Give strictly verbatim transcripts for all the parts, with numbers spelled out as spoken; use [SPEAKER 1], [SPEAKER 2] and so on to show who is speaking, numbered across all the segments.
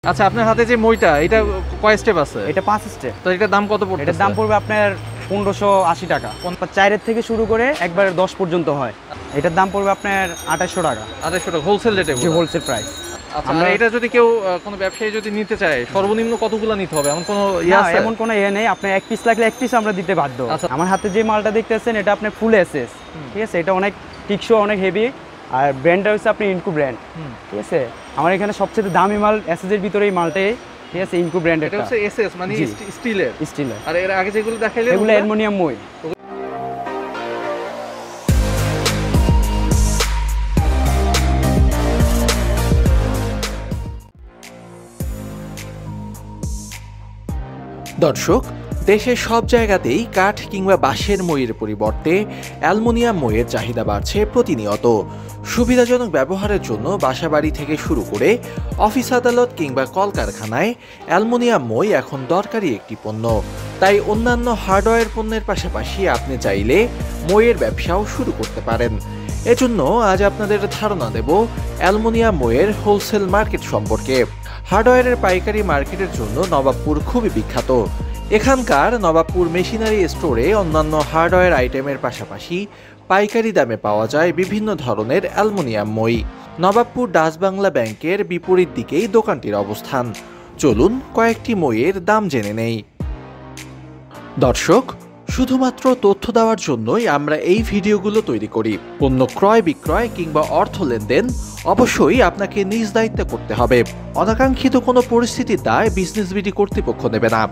[SPEAKER 1] আচ্ছা, আপনার হাতে যে মইটা এটা কয় স্টেপ আছে?
[SPEAKER 2] এটা পাঁচ স্টেপ।
[SPEAKER 1] তো এটার দাম কত পড়বে?
[SPEAKER 2] এটার দাম পড়বে আপনার পনেরোশো আশি টাকা। চারের থেকে শুরু করে একবারে দশ পর্যন্ত হয়। এটার দাম পড়বে আপনার আঠাশশো টাকা।
[SPEAKER 1] আঠাশশো টাকা হোলসেল রেটে?
[SPEAKER 2] জি, হোলসেল প্রাইস।
[SPEAKER 1] আমরা এটা যদি কেউ কোনো ব্যবসায়ী যদি নিতে চায় সর্বনিম্ন কতগুলো নিতে হবে এমন কোনো ইয়ে আছে?
[SPEAKER 2] এমন কোনো ইয়ে নেই, আপনি এক পিস লাগলে এক পিস আমরা দিতে বাধ্য। আমার হাতে যে মালটা দেখতেছেন এটা আপনার ফুল এসএস, ঠিক আছে? এটা অনেক টিকসো, অনেক হেভি, আর ব্র্যান্ডটা হচ্ছে আপনি ইনকু ব্র্যান্ড, ঠিক আছে? আমার এখানে সবচেয়ে দামি মাল এসএস এর ভিতরে এই মালটাই, ঠিক আছে? ইনকু ব্র্যান্ড।
[SPEAKER 1] এটা হচ্ছে এসএস মানে স্টিলের?
[SPEAKER 2] স্টিলের।
[SPEAKER 1] আর এর আগে যেগুলো দেখাইলে
[SPEAKER 2] এগুলো অ্যালুমিনিয়াম মই।
[SPEAKER 3] দর্শক, দেশের সব জায়গাতেই কাঠ কিংবা বাঁশের মইয়ের পরিবর্তে অ্যালুমিনিয়াম মইয়ের চাহিদা বাড়ছে প্রতিনিয়ত। সুবিধাজনক ব্যবহারের জন্য বাসাবাড়ি থেকে শুরু করে অফিস আদালত কিংবা কলকারখানায় অ্যালুমিনিয়াম মই এখন দরকারি একটি পণ্য। তাই অন্যান্য হার্ডওয়্যার পণ্যের পাশাপাশি আপনি চাইলে মইয়ের ব্যবসাও শুরু করতে পারেন। এজন্য আজ আপনাদের ধারণা দেব অ্যালুমিনিয়াম মইয়ের হোলসেল মার্কেট সম্পর্কে। হার্ডওয়্যারের পাইকারি মার্কেটের জন্য নবাবপুর খুবই বিখ্যাত। এখানকার নবাবপুর মেশিনারি স্টোরে অন্যান্য হার্ডওয়্যার আইটেমের পাশাপাশি পাইকারি দামে পাওয়া যায় বিভিন্ন ধরনের অ্যালুমিনিয়াম মই। নবাবপুর ডাচ বাংলা ব্যাংকের বিপরীত দিকেই দোকানটির অবস্থান। চলুন কয়েকটি মইয়ের দাম জেনে নেই। দর্শক, শুধুমাত্র তথ্য দেওয়ার জন্যই আমরা এই ভিডিওগুলো তৈরি করি। পণ্য ক্রয় বিক্রয় কিংবা অর্থ লেনদেন অবশ্যই আপনাকে নিজ দায়িত্বে করতে হবে। অনাকাঙ্ক্ষিত কোনো পরিস্থিতির দায় বিজনেস বিডি কর্তৃপক্ষ নেবে না।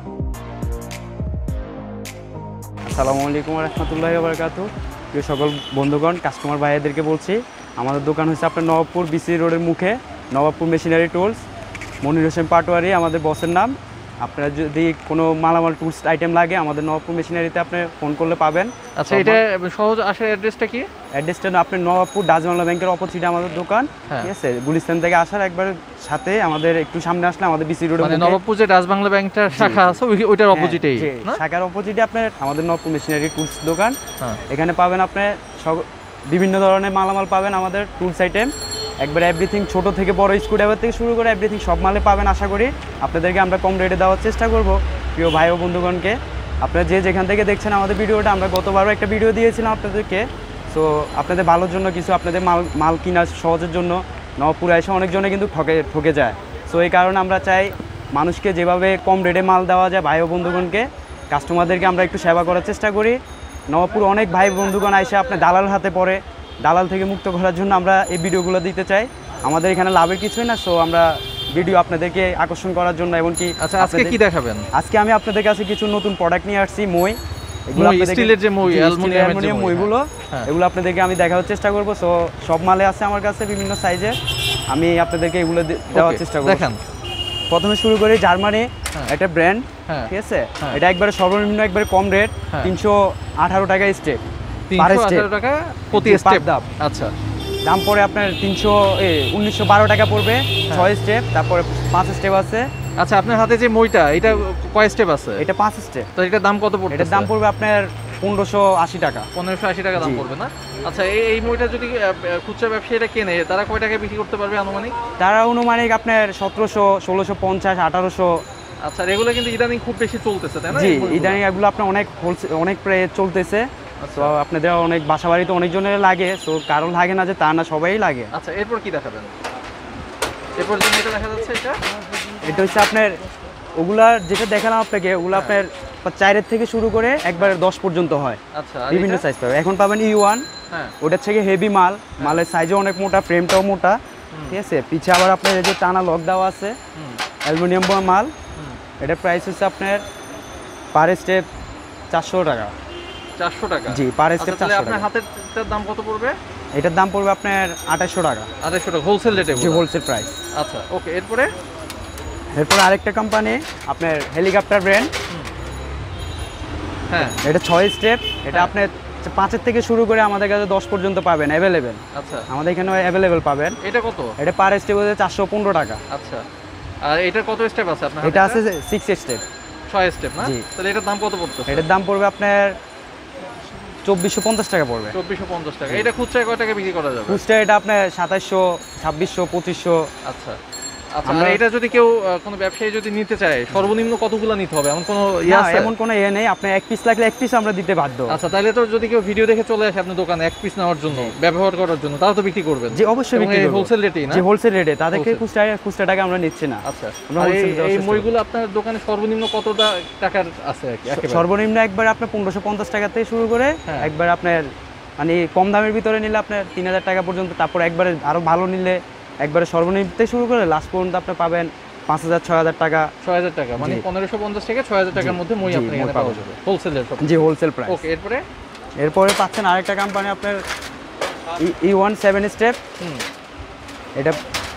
[SPEAKER 2] আসসালামু আলাইকুম ওয়া রাহমাতুল্লাহি ওয়া বারাকাতুহু। প্রিয় সকল বন্ধুগণ, কাস্টমার ভাইয়াদেরকে বলছি, আমাদের দোকান হচ্ছে আপনার নবাবপুর বিসি রোডের মুখে, নবাবপুর মেশিনারি টুলস। মনির হোসেন পাটোয়ারি আমাদের বসের নাম। আপনার যদি কোনো মালামাল টুলস আইটেম লাগে আমাদের নবাবপুর মেশিনারিতে আপনি ফোন করলে পাবেন।
[SPEAKER 1] আচ্ছা, এটা সহজ আসার অ্যাড্রেসটা কি?
[SPEAKER 2] অ্যাড্রেসটা আপনি নবাবপুর ডাচ বাংলা ব্যাংকের অপোজিটে আমাদের দোকান, ঠিক আছে? গুলিস্তান থেকে আসার একবার সাথে আমাদের একটু সামনে আসলে আমাদের বিসি রোডে,
[SPEAKER 1] মানে নবাবপুর যে ডাচ বাংলা ব্যাংকটার শাখা আছে ওইটার অপোজিটেই,
[SPEAKER 2] শাখার অপোজিটে আপনার আমাদের নবাবপুর মেশিনারি টুলস দোকান। এখানে পাবেন আপনি বিভিন্ন ধরনের মালামাল পাবেন, আমাদের টুলস আইটেম একবার এভরিথিং, ছোট থেকে বড় স্ক্রুড্রাইভার থেকে শুরু করে এভরিথিং সব মালে পাবেন। আশা করি আপনাদেরকে আমরা কম রেটে দেওয়ার চেষ্টা করব। প্রিয় ভাই ও বন্ধুগণকে, আপনারা যে যেখান থেকে দেখছেন আমাদের ভিডিওটা, আমরা গতবারও একটা ভিডিও দিয়েছিলাম আপনাদেরকে। সো আপনাদের ভালোর জন্য কিছু, আপনাদের মাল মাল কিনা সহজের জন্য নবাবপুরে এসে অনেকজনে কিন্তু ঠকে ঠকে যায়। সো এই কারণে আমরা চাই মানুষকে যেভাবে কম রেটে মাল দেওয়া যায়, ভাই ও বন্ধুগণকে, কাস্টমারদেরকে আমরা একটু সেবা করার চেষ্টা করি। নবাবপুর অনেক ভাই বন্ধুগণ এসে আপনার দালাল হাতে পড়ে, দালাল থেকে মুক্ত করার জন্য আমরা এই ভিডিওগুলো দিতে চাই। আমাদের এখানে লাভের কিছুই না, সো আমরা ভিডিও আপনাদেরকে আকর্ষণ করার জন্য। এবং কি
[SPEAKER 1] আচ্ছা, আজকে কি দেখাবেন?
[SPEAKER 2] আজকে আমি আপনাদের কাছে কিছু নতুন প্রোডাক্ট নিয়ে আসছি, মই।
[SPEAKER 1] এগুলো স্টিলের যে মই, অ্যালুমিনিয়ামের যে
[SPEAKER 2] মইগুলো, এগুলো আপনাদেরকে আমি দেখানোর চেষ্টা করব। সো সব মালে আছে আমার কাছে বিভিন্ন সাইজে, আমি আপনাদেরকে এগুলো দেওয়ার চেষ্টা করব।
[SPEAKER 1] দেখেন,
[SPEAKER 2] প্রথমে শুরু করি জার্মানি, একটা ব্র্যান্ড, ঠিক আছে? এটা একবারে সর্বনিম্ন একবারে কম রেট, তিনশো আঠারো টাকা স্টেপ,
[SPEAKER 1] টাকা প্রতি স্টেপ দাম। আচ্ছা,
[SPEAKER 2] দাম পড়ে আপনার তিনশো উনিশশো বারো টাকা পড়বে, ছয় স্টেপ, তারপরে পাঁচ স্টেপ আছে।
[SPEAKER 1] আচ্ছা, আপনার হাতে যে মইটা এটা কয় স্টেপ আছে?
[SPEAKER 2] এটা পাঁচ স্টেপ।
[SPEAKER 1] তো এটার দাম কত পড়বে?
[SPEAKER 2] এটার দাম পড়বে আপনার পনেরোশো আশি টাকা।
[SPEAKER 1] পনেরোশো আশি টাকা দাম পড়বে না? আচ্ছা, এই মইটা যদি খুচরা ব্যবসায়ীরা কেনে তারা কয় টাকা বিক্রি করতে পারবে আনুমানিক?
[SPEAKER 2] তারা অনুমানিক আপনার সতেরোশো, ষোলোশো পঞ্চাশ, আঠারোশো।
[SPEAKER 1] আচ্ছা, এগুলো কিন্তু ইদানিং খুব বেশি চলতেছে, তাই না?
[SPEAKER 2] জি, ইদানিং এগুলো আপনার অনেক অনেক প্রায় চলতেছে। তো আপনাদের অনেক বাসা বাড়িতে অনেকজনের লাগে, তো কারণ লাগে না যে তা না, সবাই লাগে।
[SPEAKER 1] আচ্ছা, এরপর কি দেখাবেন? এরপর যে এটা দেখা যাচ্ছে, এটা
[SPEAKER 2] এটা হচ্ছে আপনার ওগুলা যেটা দেখালাম আপনাকে, ওগুলো আপনার চারের থেকে শুরু করে একবার দশ পর্যন্ত হয়।
[SPEAKER 1] আচ্ছা,
[SPEAKER 2] বিভিন্ন সাইজ পাবেন। এখন পাবেন ই ওয়ান, ওটার থেকে হেভি মাল, মালের সাইজও অনেক মোটা, ফ্রেমটাও মোটা, ঠিক আছে? পিছে আবার আপনার এই যে টানা লক দেওয়া আছে, অ্যালুমিনিয়াম মাল। এটার প্রাইস হচ্ছে আপনার পার স্টেপ চারশো টাকা।
[SPEAKER 1] চারশো টাকা? জি,
[SPEAKER 2] পার স্টেপ চারশো টাকা।
[SPEAKER 1] আপনার হাতের দাম কত পড়বে?
[SPEAKER 2] এটার দাম পড়বে আপনার আঠাশশো টাকা।
[SPEAKER 1] আঠাশশো টাকা হোলসেল রেটে?
[SPEAKER 2] জি, হোলসেল প্রাইস।
[SPEAKER 1] আচ্ছা, ওকে। এরপরে
[SPEAKER 2] এরপরে আরেকটা কোম্পানি আপনার হেলিকপ্টার ব্র্যান্ড,
[SPEAKER 1] হ্যাঁ,
[SPEAKER 2] এটা ছয় স্টেপ। এটা আপনার পাঁচের থেকে শুরু করে আমাদের কাছে দশ পর্যন্ত পাবেন অ্যাভেলেবেল।
[SPEAKER 1] আচ্ছা,
[SPEAKER 2] আমাদের এখানে অ্যাভেলেবেল পাবেন।
[SPEAKER 1] এটা কত?
[SPEAKER 2] এটা পার স্টেপ হচ্ছে চারশো পনেরো টাকা।
[SPEAKER 1] আচ্ছা, আর এটা কত স্টেপ আছে আপনার?
[SPEAKER 2] এটা আছে সিক্স স্টেপ,
[SPEAKER 1] ছয় স্টেপ না? তাহলে এটার দাম কত পড়ছে?
[SPEAKER 2] এটার দাম পড়বে আপনার চব্বিশশো পঞ্চাশ টাকা পড়বে।
[SPEAKER 1] চব্বিশশো পঞ্চাশ টাকা। এটা খুচরায় কয় টাকা বিক্রি করা যাবে?
[SPEAKER 2] খুচরা এটা আপনার সাতাশশো, ছাব্বিশশো, পঁচিশশো।
[SPEAKER 1] আচ্ছা, আচ্ছা, আর এটা যদি কেউ আহ, কোনো ব্যবসায়ী যদি নিতে চায় সর্বনিম্ন কতগুলো নিতে হবে এমন কোনো ইয়ে
[SPEAKER 2] না,
[SPEAKER 1] আছে?
[SPEAKER 2] এমন কোনো ইয়ে নেই, আপনি এক পিস লাগলে এক পিস আমরা দিতে বাধ্য।
[SPEAKER 1] আচ্ছা, তাহলে তো যদি কেউ ভিডিও দেখে চলে আসে আপনার দোকানে এক পিস নেওয়ার জন্য, ব্যবহার করার জন্য, তারা তো বিক্রি করবেন?
[SPEAKER 2] জি অবশ্যই বিক্রি করব।
[SPEAKER 1] হোলসেল রেটেই না?
[SPEAKER 2] জি হোলসেল রেটে, তাদেরকে
[SPEAKER 1] Wholesale।
[SPEAKER 2] খুচরা খুচরা টাকা আমরা নিচ্ছি না।
[SPEAKER 1] আচ্ছা,
[SPEAKER 2] আমরা
[SPEAKER 1] আর এই
[SPEAKER 2] wholesale দেওয়ার
[SPEAKER 1] এই
[SPEAKER 2] চেষ্টা
[SPEAKER 1] মইগুলো আপনার দোকানে সর্বনিম্ন কত টা- টাকার আছে আর কি একেবারে?
[SPEAKER 2] সর্বনিম্ন একবার আপনার পনেরোশো পঞ্চাশ টাকা থেকে শুরু করে
[SPEAKER 1] হ্যাঁ।
[SPEAKER 2] একবার আপনার মানে কম দামের ভিতরে নিলে আপনার তিন হাজার টাকা পর্যন্ত, তারপর একবারে আরো ভালো নিলে একবারে সর্বনিম্ন থেকে শুরু করে লাস্ট পর্যন্ত আপনি পাবেন পাঁচ হাজার ছয় হাজার টাকা।
[SPEAKER 1] ছয় হাজার টাকা মানে
[SPEAKER 2] জি।
[SPEAKER 1] পনেরোশো পঞ্চাশ থেকে ছয় হাজার টাকার মধ্যে মই
[SPEAKER 2] জি,
[SPEAKER 1] আপনি
[SPEAKER 2] মই
[SPEAKER 1] এখানে
[SPEAKER 2] পাওয়া
[SPEAKER 1] পাওয়া যাবে হোলসেলের সব?
[SPEAKER 2] জি হোলসেল প্রাইস।
[SPEAKER 1] ওকে, এরপরে?
[SPEAKER 2] এরপরে পাচ্ছেন আরেকটা কোম্পানি আপনার ই ওয়ান সেভেন স্টেপ।
[SPEAKER 1] হুম,
[SPEAKER 2] এটা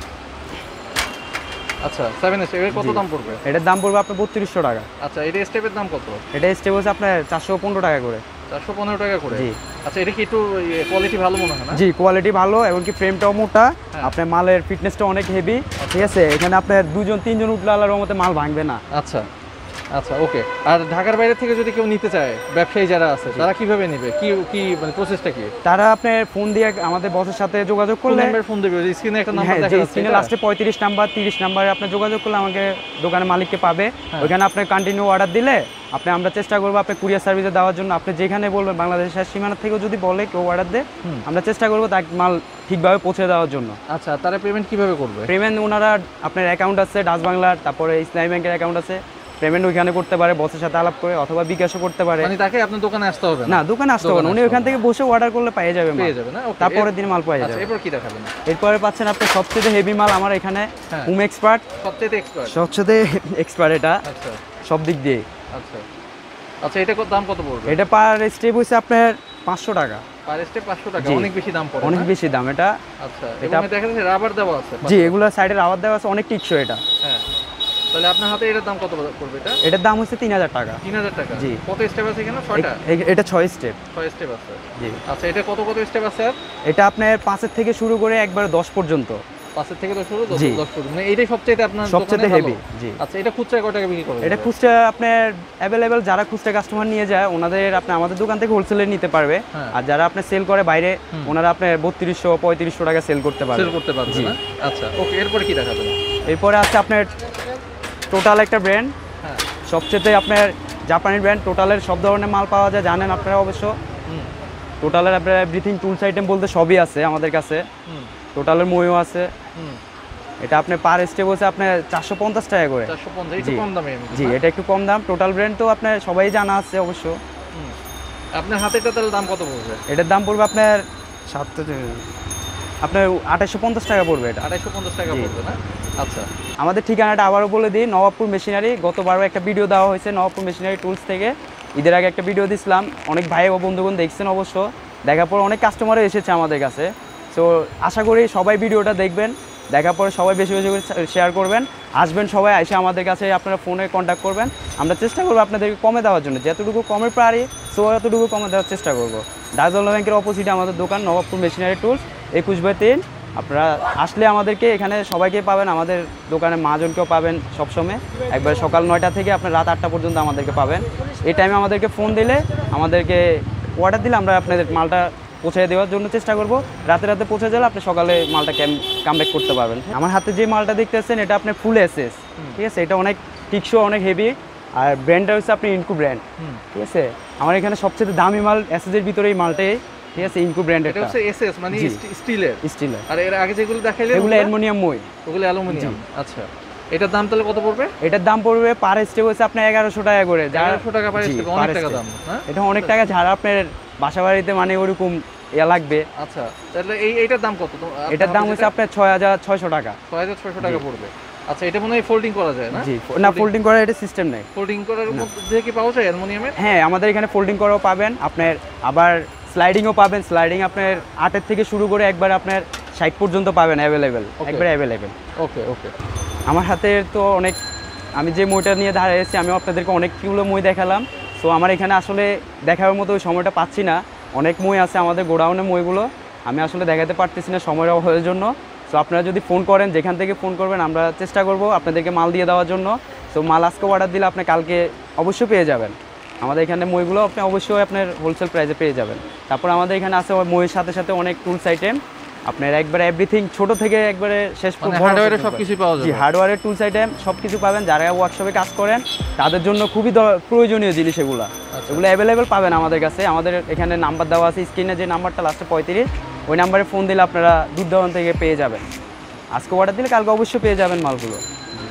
[SPEAKER 1] আচ্ছা, সেভেন স্টেপ এর কত
[SPEAKER 2] জি।
[SPEAKER 1] দাম পড়বে?
[SPEAKER 2] এটার দাম পড়বে আপনার বত্রিশশো টাকা।
[SPEAKER 1] আচ্ছা, এটা স্টেপের দাম কত?
[SPEAKER 2] এটা স্টেপ হচ্ছে আপনার চারশো পনেরো টাকা করে।
[SPEAKER 1] চারশো পনেরো টাকা করে?
[SPEAKER 2] জি।
[SPEAKER 1] আচ্ছা, এটা কি একটু কোয়ালিটি ভালো মনে হয় না?
[SPEAKER 2] জি কোয়ালিটি ভালো, এমনকি ফ্রেমটাও মোটা,
[SPEAKER 1] হ্যাঁ।
[SPEAKER 2] আপনার মালের ফিটনেসটা অনেক হেভি, ঠিক আছে। এখানে আপনার দুজন তিনজন উঠলে আল্লাহর মতে মাল ভাঙবে না।
[SPEAKER 1] আচ্ছা আচ্ছা, ওকে। আর ঢাকার বাইরে থেকে যদি কেউ নিতে চায়, ব্যবসায়ী যারা আছে তারা কিভাবে নেবে, কি কি মানে প্রসেসটা কি?
[SPEAKER 2] তারা আপনার ফোন দিয়ে আমাদের বসের সাথে যোগাযোগ করলে,
[SPEAKER 1] নাম্বার ফোন দেবে, স্ক্রিনে একটা নাম্বার
[SPEAKER 2] হ্যাঁ
[SPEAKER 1] দেখা
[SPEAKER 2] যে
[SPEAKER 1] যাচ্ছে
[SPEAKER 2] স্ক্রিনে
[SPEAKER 1] এটা?
[SPEAKER 2] লাস্টে পঁয়ত্রিশ নাম্বার তিরিশ নাম্বারে আপনি যোগাযোগ করলে আমাকে দোকানের মালিককে পাবে।
[SPEAKER 1] হ্যাঁ।
[SPEAKER 2] ওইখানে আপনি কন্টিনিউ অর্ডার দিলে আপনি আমরা চেষ্টা করবো আপনি কুরিয়ার সার্ভিসে দেওয়ার জন্য। আপনি যেখানে বলবেন বাংলাদেশের সীমানা থেকেও যদি বলে কেউ অর্ডার দেয়,
[SPEAKER 1] হুম।
[SPEAKER 2] আমরা চেষ্টা করবো তাকে মাল ঠিকভাবে পৌঁছে দেওয়ার জন্য।
[SPEAKER 1] আচ্ছা, তারা পেমেন্ট কিভাবে করবে?
[SPEAKER 2] পেমেন্ট ওনারা আপনার অ্যাকাউন্ট আছে ডাচ বাংলার, তারপরে ইসলামী ব্যাংকের অ্যাকাউন্ট আছে, পেমেন্ট ওইখানে করতে পারে বসের সাথে আলাপ করে, অথবা বিকাশও করতে পারে।
[SPEAKER 1] মানে তাকে আপনার দোকানে আসতে হবে
[SPEAKER 2] না দোকানে আসতে হবে না, উনি ওইখান থেকে বসে অর্ডার করলে পেয়ে যাবে মাল।
[SPEAKER 1] পেয়ে যাবে না? ওকে,
[SPEAKER 2] তারপরের দিন মাল পেয়ে
[SPEAKER 1] আচ্ছা,
[SPEAKER 2] যাবে।
[SPEAKER 1] এরপর কি দেখাবেন?
[SPEAKER 2] এরপরে পাচ্ছেন আপনি সবচেয়ে হেভি মাল আমার এখানে,
[SPEAKER 1] হ্যাঁ।
[SPEAKER 2] হোম এক্সপার্ট,
[SPEAKER 1] সবচেয়ে এক্সপার্ট?
[SPEAKER 2] সবচেয়ে এক্সপার্ট এটা
[SPEAKER 1] আচ্ছা
[SPEAKER 2] সব দিক দিয়ে।
[SPEAKER 1] আচ্ছা আচ্ছা, এটা কত দাম কত পড়বে?
[SPEAKER 2] এটা পার স্টেপ হচ্ছে আপনার পাঁচশো টাকা।
[SPEAKER 1] পার স্টেপ পাঁচশো টাকা?
[SPEAKER 2] জি।
[SPEAKER 1] অনেক বেশি দাম পড়ে
[SPEAKER 2] অনেক
[SPEAKER 1] না?
[SPEAKER 2] বেশি দাম এটা।
[SPEAKER 1] আচ্ছা,
[SPEAKER 2] এটা-
[SPEAKER 1] এটা দেখা যাচ্ছে রাবার দেওয়া আছে?
[SPEAKER 2] জি এগুলো সাইডের আওয়াজ দেওয়া আছে, অনেক টিকসো এটা।
[SPEAKER 1] হ্যাঁ, তাহলে আপনার হাতে এটার দাম কত পড়বে? এটা
[SPEAKER 2] এটার দাম হচ্ছে তিন হাজার টাকা।
[SPEAKER 1] তিন হাজার টাকা?
[SPEAKER 2] জি।
[SPEAKER 1] কত স্টেপ আছে এখানে? ছয়টা?
[SPEAKER 2] এ- এটা ছয় স্টেপ।
[SPEAKER 1] ছয় স্টেপ আছে?
[SPEAKER 2] জি
[SPEAKER 1] আচ্ছা, এটা কত কত স্টেপ আছে? আর
[SPEAKER 2] এটা আপনার পাঁচের থেকে শুরু করে একবার দশ পর্যন্ত।
[SPEAKER 1] পাঁচের থেকে দশ শুরু, দশ
[SPEAKER 2] জি।
[SPEAKER 1] দশ পর্যন্ত, মানে এইটাই সবচেয়ে আপনার
[SPEAKER 2] সবচেয়ে
[SPEAKER 1] দোকানে
[SPEAKER 2] হেভি।
[SPEAKER 1] ভালো?
[SPEAKER 2] জি
[SPEAKER 1] আচ্ছা, এটা খুচরা কত টাকা বিক্রি করবে?
[SPEAKER 2] এটা খুচরা আপনার অ্যাভেলেবেল, যারা খুচরা কাস্টমার নিয়ে যায় ওনাদের আপনি আমাদের দোকান থেকে হোলসেলে নিতে পারবে।
[SPEAKER 1] হ্যাঁ।
[SPEAKER 2] আর যারা আপনি সেল করে বাইরে,
[SPEAKER 1] হুম।
[SPEAKER 2] ওনারা আপনার বত্রিশশো পঁয়ত্রিশশো টাকা সেল করতে পারবে।
[SPEAKER 1] সেল করতে পারবে
[SPEAKER 2] জি।
[SPEAKER 1] না? আচ্ছা, ওকে, এরপরে কি দেখাবেন?
[SPEAKER 2] এরপরে আছে আপনার টোটাল একটা ব্র্যান্ড,
[SPEAKER 1] হ্যাঁ।
[SPEAKER 2] সবচেয়ে আপনার জাপানি ব্র্যান্ড। টোটালের সব ধরনের মাল পাওয়া যায়, জানেন আপনারা অবশ্য।
[SPEAKER 1] হুম
[SPEAKER 2] টোটালের আপনার এভরিথিং টুলস আইটেম বলতে সবই আছে আমাদের কাছে।
[SPEAKER 1] হুম
[SPEAKER 2] টোটালের মইও আছে।
[SPEAKER 1] হুম
[SPEAKER 2] এটা আপনার পার স্টেপ হচ্ছে আপনার চারশো পঞ্চাশ টাকা করে।
[SPEAKER 1] চারশো পঞ্চাশ, একটু
[SPEAKER 2] জি।
[SPEAKER 1] কম দামে এমনি,
[SPEAKER 2] জি
[SPEAKER 1] না?
[SPEAKER 2] এটা একটু কম দাম। টোটাল ব্র্যান্ড তো আপনার সবাই জানা আছে অবশ্য।
[SPEAKER 1] হুম। আপনার হাতেটা তাহলে দাম কত পড়বে?
[SPEAKER 2] এটার দাম পড়বে আপনার সাত আপনার আঠাশশো পঞ্চাশ টাকা পড়বে এটা।
[SPEAKER 1] আড়াইশো পঞ্চাশ টাকা
[SPEAKER 2] জি।
[SPEAKER 1] পড়বে না? আচ্ছা
[SPEAKER 2] আমাদের ঠিকানাটা আবারও বলে দিই, নবাবপুর মেশিনারি। গতবারও একটা ভিডিও দেওয়া হয়েছে নবাবপুর মেশিনারি টুলস থেকে, ঈদের আগে একটা ভিডিও দিছিলাম, অনেক ভাই ও বন্ধুগণ দেখছেন অবশ্য। দেখার পর অনেক কাস্টমারও এসেছে আমাদের কাছে। সো আশা করি সবাই ভিডিওটা দেখবেন, দেখার পরে সবাই বেশি বেশি করে শেয়ার করবেন, আসবেন সবাই, এসে আমাদের কাছে আপনারা ফোনে কন্ট্যাক্ট করবেন। আমরা চেষ্টা করবো আপনাদেরকে কমে দেওয়ার জন্য, যতটুকু কমে পারি সো এতটুকু কমে দেওয়ার চেষ্টা করবো। ডাচবাংলা ব্যাংকের অপোজিটে আমাদের দোকান, নবাবপুর মেশিনারি টুলস, একুশ বাই তিন। আপনারা আসলে আমাদেরকে এখানে সবাইকে পাবেন, আমাদের দোকানে মহাজনকেও পাবেন সবসময়। একবার সকাল নয়টা থেকে আপনার রাত আটটা পর্যন্ত আমাদেরকে পাবেন। এই টাইমে আমাদেরকে ফোন দিলে, আমাদেরকে অর্ডার দিলে আমরা আপনাদের মালটা পৌঁছে দেওয়ার জন্য চেষ্টা করব। রাতে রাতে পৌঁছে গেলে আপনি সকালে মালটা কামব্যাক করতে পারবেন। আমার হাতে যে মালটা দেখতেছেন এটা আপনার ফুল এসএস, ঠিক আছে। এটা অনেক টিকসো, অনেক হেভি। আর ব্র্যান্ডটা হচ্ছে আপনি ইনকু ব্র্যান্ড, ঠিক আছে। আমার এখানে সবচেয়ে দামি মাল এসএস এর ভিতরে এই মালটাই, ঠিক আছে, ইনকু ব্র্যান্ডের।
[SPEAKER 1] এটা হচ্ছে এসএস মানে
[SPEAKER 2] জি।
[SPEAKER 1] স্টিলের?
[SPEAKER 2] স্টিলের।
[SPEAKER 1] আর এর আগে যেগুলো দেখাইলেন
[SPEAKER 2] এগুলো অ্যালুমিনিয়াম মই।
[SPEAKER 1] ওগুলো অ্যালুমিনিয়াম? আচ্ছা, এটার দাম তাহলে কত পড়বে?
[SPEAKER 2] এটার দাম পড়বে পার স্টেপ হচ্ছে আপনার এগারোশো টাকা করে।
[SPEAKER 1] এগারোশো টাকা পার
[SPEAKER 2] জি,
[SPEAKER 1] স্টেপ?
[SPEAKER 2] per
[SPEAKER 1] অনেক টাকা
[SPEAKER 2] step।
[SPEAKER 1] দাম, হ্যাঁ?
[SPEAKER 2] এটা অনেক টাকা, যারা আপনার বাসা বাড়িতে মানে ওরকম ইয়া লাগবে।
[SPEAKER 1] আচ্ছা, তাহলে এই এইটার দাম কত? তো আপনার
[SPEAKER 2] এটার দাম
[SPEAKER 1] হাতে
[SPEAKER 2] হচ্ছে
[SPEAKER 1] যেটা?
[SPEAKER 2] আপনার ছয় হাজার ছয়শো টাকা।
[SPEAKER 1] ছয় হাজার ছয়শো টাকা পড়বে। আচ্ছা, এটা মনে হয় ফোল্ডিং করা যায় না?
[SPEAKER 2] জি না, ফোল্ডিং করার এটা সিস্টেম নেই।
[SPEAKER 1] ফোল্ডিং করার মধ্যে কি পাওয়া যায় অ্যালুমিনিয়ামের?
[SPEAKER 2] হ্যাঁ আমাদের এখানে ফোল্ডিং করাও পাবেন আপনার, আবার স্লাইডিংও পাবেন। স্লাইডিং আপনার আটের থেকে শুরু করে একবার আপনার ষাট পর্যন্ত পাবেন অ্যাভেলেবেল, একবার অ্যাভেলেবেল।
[SPEAKER 1] ওকে ওকে।
[SPEAKER 2] আমার হাতে তো অনেক, আমি যে মইটা নিয়ে দাঁড়িয়েছি আমি আপনাদেরকে অনেকগুলো মই দেখালাম। সো আমার এখানে আসলে দেখার মতো ওই সময়টা পাচ্ছি না, অনেক মই আছে আমাদের গোডাউনে, মইগুলো আমি আসলে দেখাতে পারতেছি না সময়ের অভাবের জন্য। সো আপনারা যদি ফোন করেন, যেখান থেকে ফোন করবেন আমরা চেষ্টা করব আপনাদেরকে মাল দিয়ে দেওয়ার জন্য। সো মাল আজকে অর্ডার দিলে আপনি কালকে অবশ্যই পেয়ে যাবেন। আমাদের এখানে মইগুলো আপনি অবশ্যই আপনার হোলসেল প্রাইসে পেয়ে যাবেন। তারপর আমাদের এখানে আছে মইয়ের সাথে সাথে অনেক টুলস আইটেম, আপনার একবারে এভরিথিং ছোট থেকে একবারে শেষ
[SPEAKER 1] মানে
[SPEAKER 2] বড়
[SPEAKER 1] হার্ডওয়্যারে
[SPEAKER 2] পর্যন্ত।
[SPEAKER 1] সবকিছু পাওয়া
[SPEAKER 2] জি,
[SPEAKER 1] যাবে।
[SPEAKER 2] হার্ডওয়্যারের টুলস আইটেম সব কিছু পাবেন। যারা ওয়ার্কশপে কাজ করেন তাদের জন্য খুবই দ- প্রয়োজনীয় জিনিস এগুলো। এগুলো অ্যাভেলেবেল পাবেন আমাদের কাছে। আমাদের এখানে নাম্বার দেওয়া আছে স্ক্রিনে, যে নাম্বারটা লাস্টে পঁয়ত্রিশ, ওই নাম্বারে ফোন দিলে আপনারা দূর দূরান্ত থেকে পেয়ে যাবেন। আজকে অর্ডার দিলে কালকে অবশ্যই পেয়ে যাবেন মালগুলো।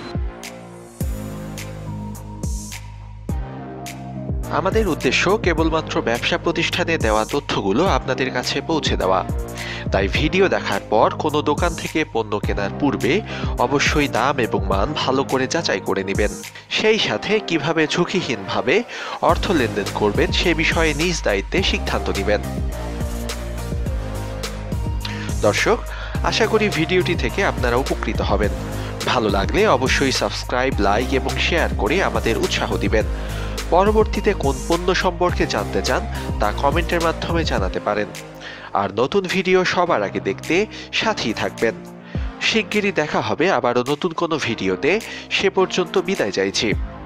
[SPEAKER 3] আমাদের উদ্দেশ্য কেবলমাত্র ব্যবসা প্রতিষ্ঠানে দেওয়া তথ্যগুলো আপনাদের কাছে পৌঁছে দেওয়া। তাই ভিডিও দেখার পর কোনো দোকান থেকে পণ্য কেনার পূর্বে অবশ্যই দাম এবং মান ভালো করে যাচাই করে নেবেন। সেই সাথে কিভাবে ঝুঁকিহীনভাবে অর্থ লেনদেন করবেন সে বিষয়ে নিজ দায়িত্বে সিদ্ধান্ত নেবেন। দর্শক, আশা করি ভিডিওটি থেকে আপনারা উপকৃত হবেন। ভালো লাগলে অবশ্যই সাবস্ক্রাইব, লাইক এবং শেয়ার করে আমাদের উৎসাহ দিবেন। পরবর্তীতে কোন পণ্য সম্পর্কে জানতে চান তা কমেন্টের মাধ্যমে জানাতে পারেন। আর নতুন ভিডিও সবার আগে দেখতে সাথেই থাকবেন। শিগগিরই দেখা হবে আবারও নতুন কোনো ভিডিওতে। সে পর্যন্ত বিদায় চাইছি।